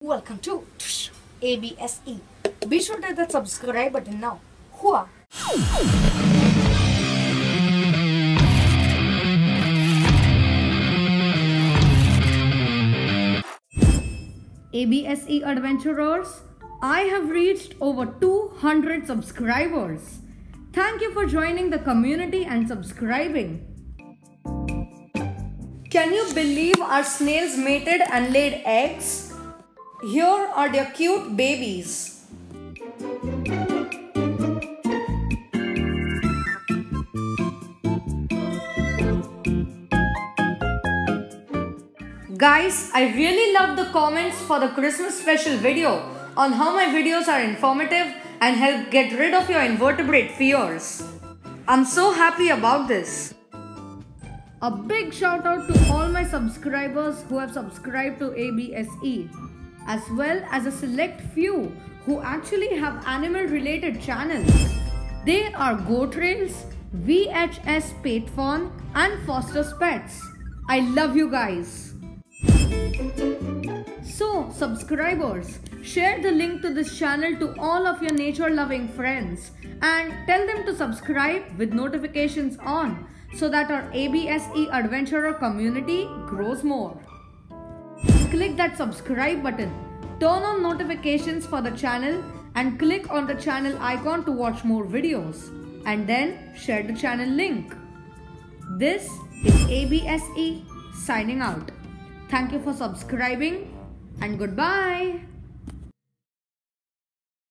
Welcome to ABSE. Be sure to hit that subscribe button now. Hua! ABSE adventurers, I have reached over 200 subscribers. Thank you for joining the community and subscribing. Can you believe our snails mated and laid eggs? Here are their cute babies. Guys, I really love the comments for the Christmas special video on how my videos are informative and help get rid of your invertebrate fears. I'm so happy about this. A big shout out to all my subscribers who have subscribed to ABSE, as well as a select few who actually have animal related channels. They are GoTrails, VHS Patefawn and Foster's Pets. I love you guys. So subscribers, share the link to this channel to all of your nature loving friends and tell them to subscribe with notifications on so that our ABSE adventurer community grows more. Click that subscribe button, turn on notifications for the channel and click on the channel icon to watch more videos and then share the channel link. This is ABSE signing out. Thank you for subscribing and goodbye.